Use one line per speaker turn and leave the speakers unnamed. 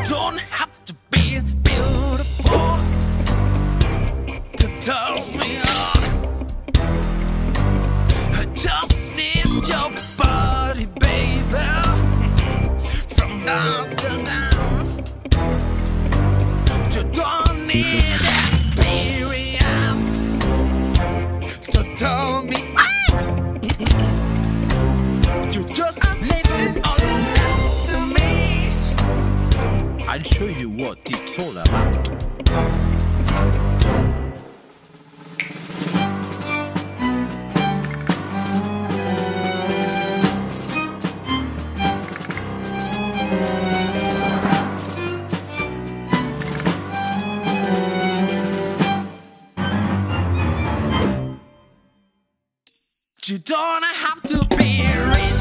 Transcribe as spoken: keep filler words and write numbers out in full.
don't have to be beautiful to turn me on. I just need your body, baby, from dusk till dawn. You don't need experience to tell me out. You just leave it all up to me. I'll show you what it's all about. You don't have to be rich